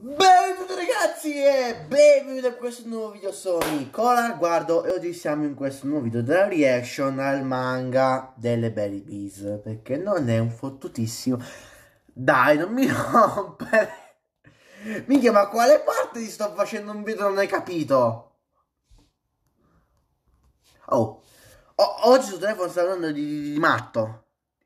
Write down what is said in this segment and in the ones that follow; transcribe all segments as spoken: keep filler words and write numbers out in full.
Benvenuti ragazzi e benvenuti a questo nuovo video. Sono Nicola Guardo e oggi siamo in questo nuovo video della reaction al manga delle Berry Bees, perché non è un fottutissimo. Dai, non mi rompere. Minchia, ma quale parte ti sto facendo un video non hai capito? Oh, o oggi sul telefono sta parlando di, di, di matto.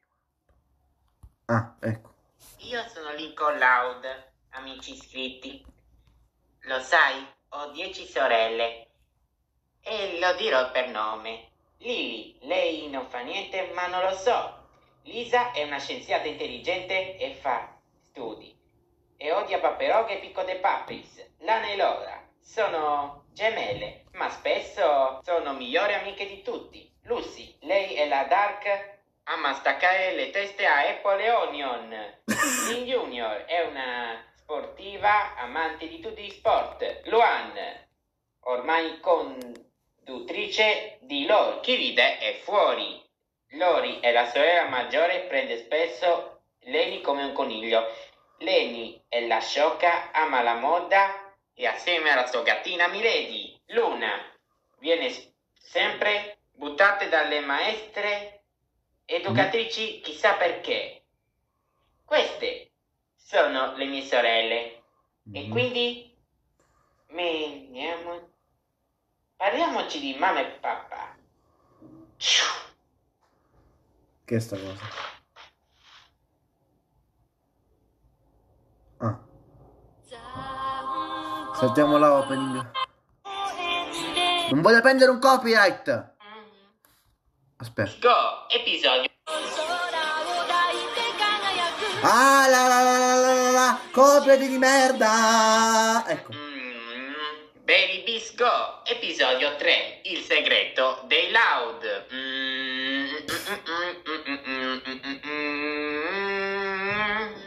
Ah, ecco. Io sono Lincoln Loud, amici iscritti. Lo sai, ho dieci sorelle e lo dirò per nome. Lily, lei non fa niente ma non lo so. Lisa è una scienziata intelligente e fa studi. E odia Paperò e Picco de Papris. Lana e Laura sono gemelle, ma spesso sono migliori amiche di tutti. Lucy, lei è la Dark, ama staccare le teste a Apple e Onion. Lin Junior è una sportiva amante di tutti gli sport. Luan, ormai conduttrice di LOL. Chi ride è fuori. Lori è la sorella maggiore, prende spesso Leni come un coniglio. Leni è la sciocca, ama la moda e assieme alla sua gattina Milady. Luna viene sempre buttata dalle maestre educatrici, chissà perché. Queste sono le mie sorelle e quindi veniamo, parliamoci di mamma e papà. Che è sta cosa? Ah. Saltiamo la opening. Non voglio prendere un copyright. Aspetta. Go, episodio. Ah, la la la la la la la, copiati di merda. Ecco. Mm, Berry Bees Go, episodio tre, il segreto dei Loud. Mm, mm, mm, mm, mm, mm.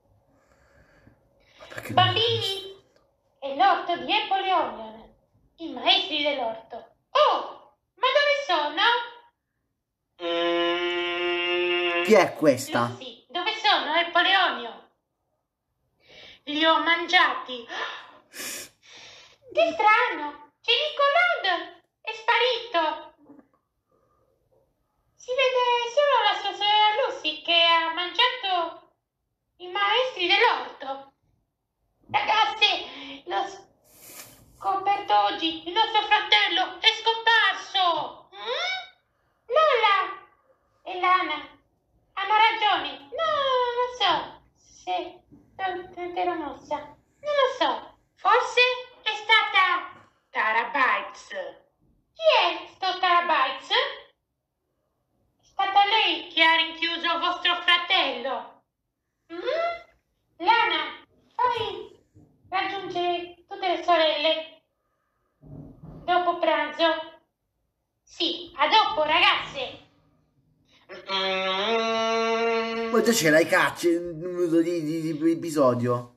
Bambini, è l'orto di Apple e Onion, i maestri dell'orto. Oh, ma dove sono? Mm. Chi è questa? Lucy, dove sono Apple e Onion? Li ho mangiati. Che strano, c'è Nicolò, è sparito. Si vede solo la sua sorella Lucy che ha mangiato i maestri dell'orto. Ragazzi, l'ho scoperto oggi, il nostro fratello è scomparso. Mm? Lola e Lana hanno ragione. No, non so se ero mossa. Non lo so. Forse è stata Tarabytes. Chi è sto Tarabytes? È stata lei che ha rinchiuso il vostro fratello. Mm? Lana, poi raggiungere tutte le sorelle dopo pranzo. Sì, a dopo ragazze. Mm. Ma te ce l'hai caccia un minuto di, di, di episodio.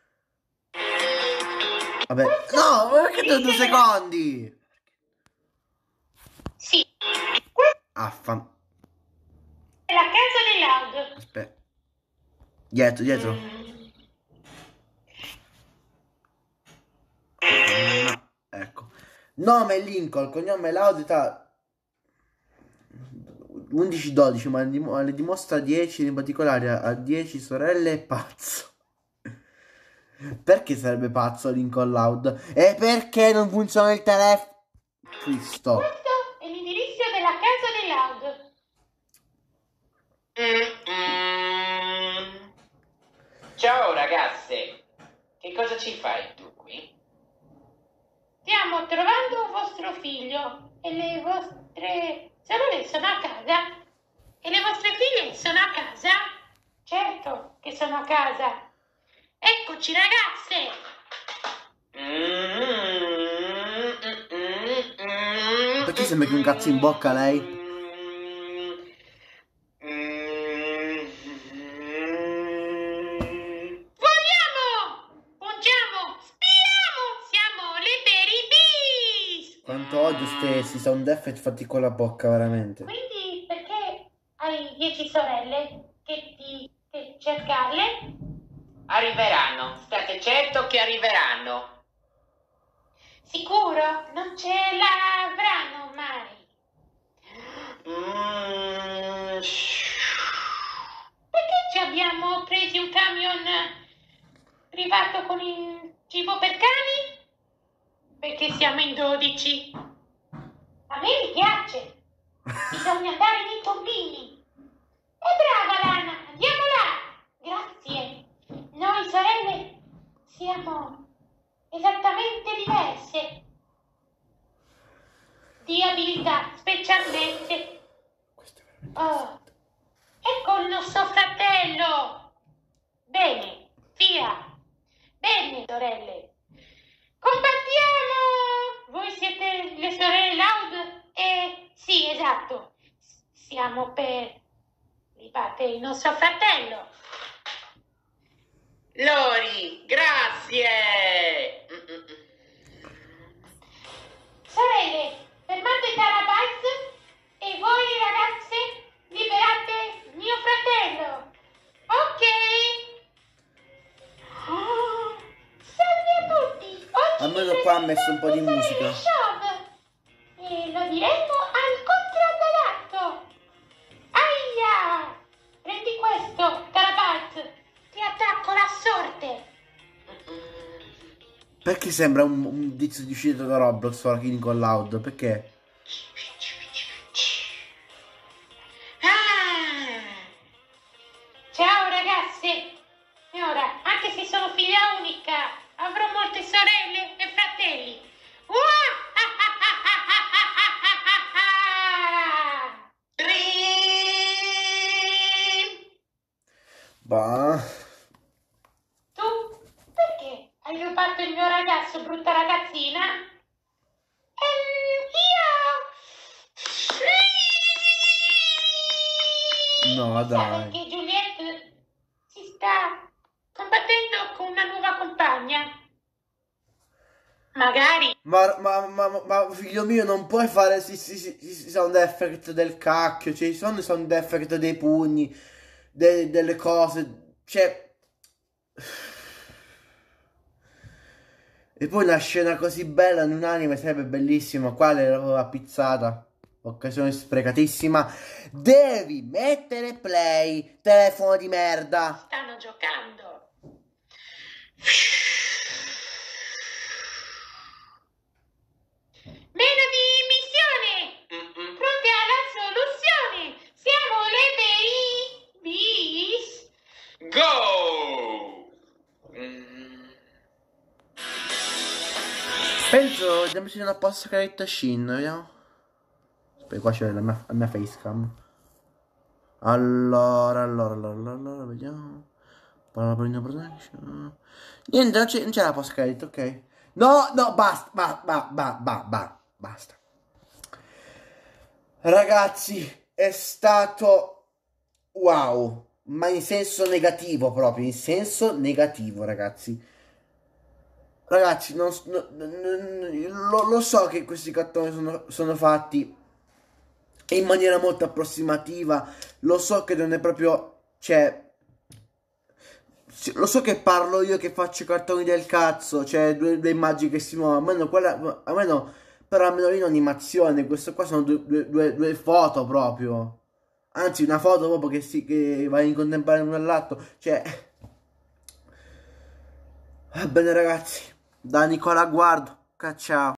Vabbè. No, ma perché due, due secondi? Sì, Affam. è la casa dei Loud. Aspetta. Dietro, dietro. No, ecco. Nome Lincoln, cognome Loud, età undici dodici, ma ne dimostra dieci, in particolare ha dieci sorelle, è pazzo. Perché sarebbe pazzo Lincoln Loud? E perché non funziona il telefono? Cristo. Questo è l'indirizzo della casa dei Loud. Mm, mm. Ciao ragazze, che cosa ci fai tu qui? Stiamo trovando vostro figlio e le vostre sorelle sono a casa. E le vostre figlie sono a casa? Certo che sono a casa. Eccoci ragazze. Mm, mm, mm, mm, Perché sembra che un cazzo in bocca lei? Vogliamo! Pungiamo! Spiriamo! Siamo le Berry Bees! Quanto odio stessi sound effect fatti con la bocca, veramente. Quindi perché hai dieci sorelle che ti che cercarle? Arriveranno, state certo che arriveranno. Sicuro? Non ce l'avranno mai. Mm. Perché ci abbiamo presi un camion privato con il cibo per cani? Perché siamo in dodici. A me mi piace. Bisogna andare nei tombini. È brava Lana, andiamo là. Grazie. Noi sorelle siamo esattamente diverse. Di abilità, specialmente. Oh, ecco il nostro fratello. Bene, via. Bene, sorelle. Combattiamo! Voi siete le sorelle Loud? Eh, sì, esatto. Siamo per... Ripate il nostro fratello. Lori, grazie! Sorelle, fermate Tarabytes e voi ragazze liberate mio fratello. Ok. Oh, salve a tutti. Oggi Almeno vi qua ha messo un po' di presento musica. il Show e lo diremo al contraggalatto. Aia! Prendi questo, Tarabytes. Ti attacco la sorte. Perché sembra un, un tizio di uscito da Roblox ora King Call Loud? Perché? Ah. Ciao ragazze. E ora, anche se sono figlia unica, avrò molte sorelle e fratelli. Bah. Tu perché hai rubato il mio ragazzo, brutta ragazzina? Ehm, io... No, Sa dai. che Juliette si sta combattendo con una nuova compagna. Magari. Ma, ma, ma, ma figlio mio, non puoi fare si, si, si, si sound effect del cacchio. Cioè, ci sono i sound effect dei pugni, de- delle cose. Cioè. E poi una scena così bella in un anime sarebbe bellissima. Qua l'era pizzata. Occasione sprecatissima. Devi mettere play, telefono di merda. Stanno giocando. Meno di missione! Mm-mm. Pronte alla soluzione! Siamo le babies! Go! Mm. Penso di mettere una posta caretta Shin, vediamo. Aspetta, qua c'è la mia, la mia facecam. Allora, allora, allora, allora, vediamo. Parla protection. Niente, non c'è, non c'è la post credit, ok. No, no, basta, ba, ba, ba, ba, ba, basta. Ragazzi, è stato wow, ma in senso negativo proprio, in senso negativo, ragazzi. Ragazzi, non, no, lo, lo so che questi cartoni sono, sono fatti in maniera molto approssimativa, lo so che non è proprio, cioè, lo so che parlo io che faccio i cartoni del cazzo, cioè due, due immagini che si muovono, almeno quella, almeno, però almeno lì un'animazione, questo qua sono due, due, due, due foto proprio, anzi una foto proprio che, si, che va in contemporanea l'uno all'altro, cioè, va bene ragazzi, da Nicola Guardo, ciao.